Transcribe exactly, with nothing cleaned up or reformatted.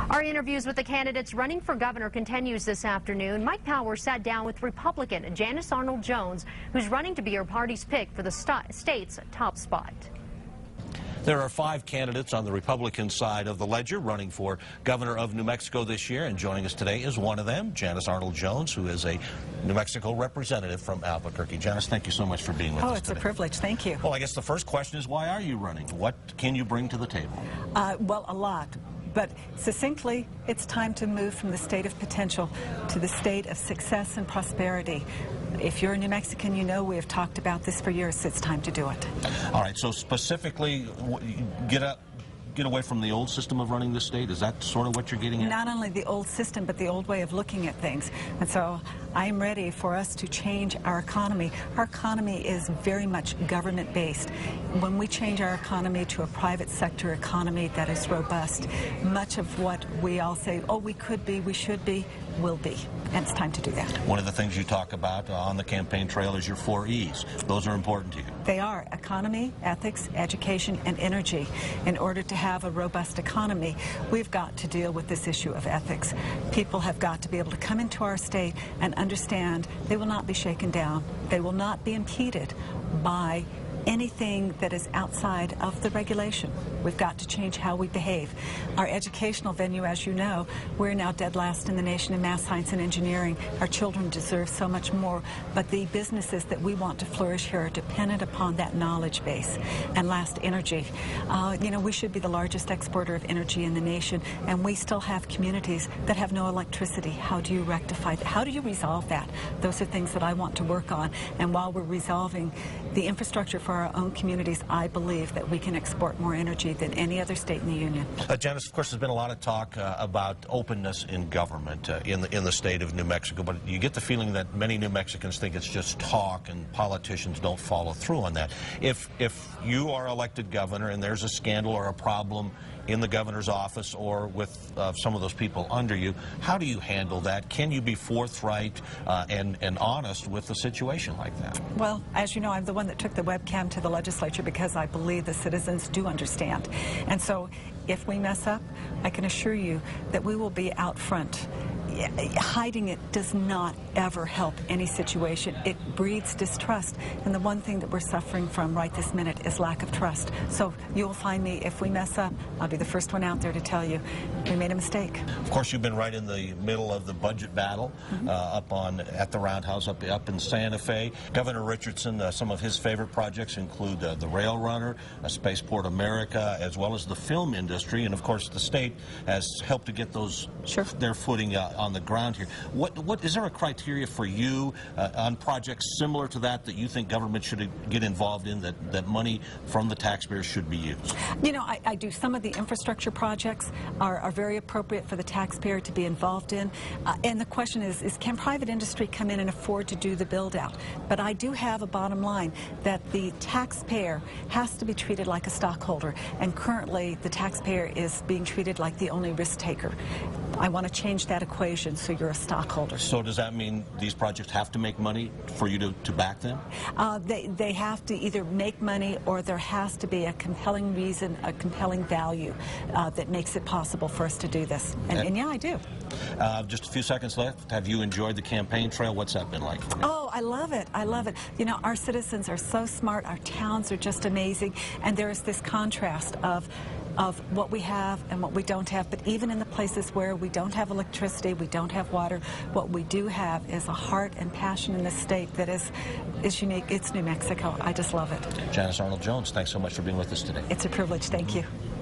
Our interviews with the candidates running for governor continues this afternoon. Mike Powers sat down with Republican Janice Arnold Jones, who's running to be her party's pick for the st state's top spot. There are five candidates on the Republican side of the ledger running for governor of New Mexico this year, and joining us today is one of them, Janice Arnold Jones, who is a New Mexico representative from Albuquerque. Janice, thank you so much for being with oh, us it's today. a privilege. Thank you. Well, I guess the first question is, why are you running? What can you bring to the table? Uh, well, a lot. But succinctly, it's time to move from the state of potential to the state of success and prosperity. If you're a New Mexican, you know we have talked about this for years. It's time to do it. All right, so specifically, get up. Get away from the old system of running the state? Is that sort of what you're getting at? Not only the old system, but the old way of looking at things. And so I'm ready for us to change our economy. Our economy is very much government-based. When we change our economy to a private sector economy that is robust, much of what we all say, oh, we could be, we should be, will be. And it's time to do that. One of the things you talk about uh, on the campaign trail is your four E's. Those are important to you. They are economy, ethics, education, and energy. In order to have a robust economy, we've got to deal with this issue of ethics. People have got to be able to come into our state and understand they will not be shaken down. They will not be impeded by anything that is outside of the regulation. We've got to change how we behave. Our educational venue, as you know, we're now dead last in the nation in math, science, and engineering. Our children deserve so much more, but the businesses that we want to flourish here are dependent upon that knowledge base. And last, energy. Uh, you know, we should be the largest exporter of energy in the nation, and we still have communities that have no electricity. How do you rectify that? How do you resolve that? Those are things that I want to work on. And while we're resolving the infrastructure for our own communities, I believe that we can export more energy than any other state in the union. Uh, Janice, of course, there's been a lot of talk uh, about openness in government uh, in, the, in the state of New Mexico, but you get the feeling that many New Mexicans think it's just talk and politicians don't follow through on that. If, if you are elected governor and there's a scandal or a problem in the governor's office or with uh, some of those people under you, how do you handle that? Can you be forthright uh, and, and honest with a situation like that? Well, as you know, I'm the one that took the webcam to the legislature because I believe the citizens do understand. And so if we mess up, I can assure you that we will be out front. Hiding it does not ever help any situation. It breeds distrust, and the one thing that we're suffering from right this minute is lack of trust. So you'll find me, if we mess up, I'll be the first one out there to tell you we made a mistake. Of course, you've been right in the middle of the budget battle mm-hmm. uh, up on at the Roundhouse up up in Santa Fe. Governor Richardson, uh, some of his favorite projects include uh, the Rail Runner, uh, Spaceport America, as well as the film industry, and of course the state has helped to get those sure. their footing uh, on the ground here. What what is there a criteria for you uh, on projects similar to that that you think government should get involved in, that that money from the taxpayers should be used? You know, I, I do. Some of the infrastructure projects are, are very appropriate for the taxpayer to be involved in, uh, and the question is, is can private industry come in and afford to do the build out? But I do have a bottom line that the taxpayer has to be treated like a stockholder, and currently the taxpayer is being treated like the only risk taker. I want to change that equation so you're a stockholder. So does that mean these projects have to make money for you to, to back them? Uh, they, they have to either make money, or there has to be a compelling reason, a compelling value uh, that makes it possible for us to do this. And, and, and yeah, I do. Uh, just a few seconds left. Have you enjoyed the campaign trail? What's that been like for you? Oh, I love it. I love it. You know, our citizens are so smart. Our towns are just amazing. And there is this contrast of of what we have and what we don't have. But even in the places where we don't have electricity, we don't have water, what we do have is a heart and passion in this state that is is unique. It's New Mexico. I just love it. Janice Arnold Jones, thanks so much for being with us today. It's a privilege. Thank you.